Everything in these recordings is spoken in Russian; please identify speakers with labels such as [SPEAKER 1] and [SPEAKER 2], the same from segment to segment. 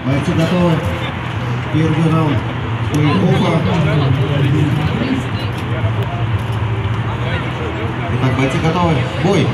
[SPEAKER 1] Бойцы готовы. Первый раунд. Плей-оффа. Итак, бойцы готовы. Бой!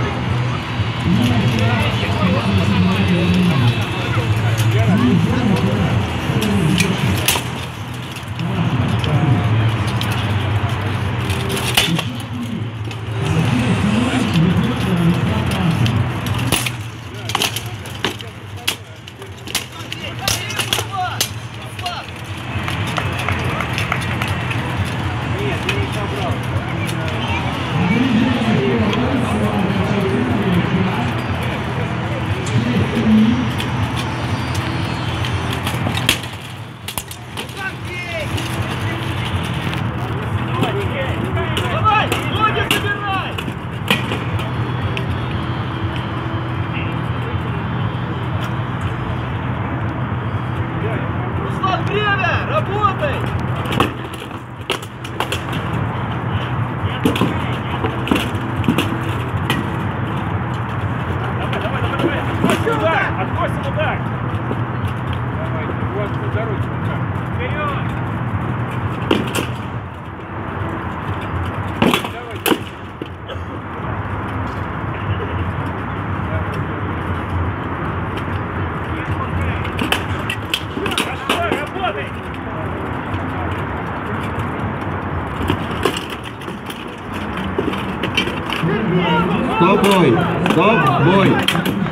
[SPEAKER 2] Время! Работай! Давай! Отбросим удар! Давай, вот за ручку. Вперед!
[SPEAKER 1] Стоп, бой! Стоп, бой!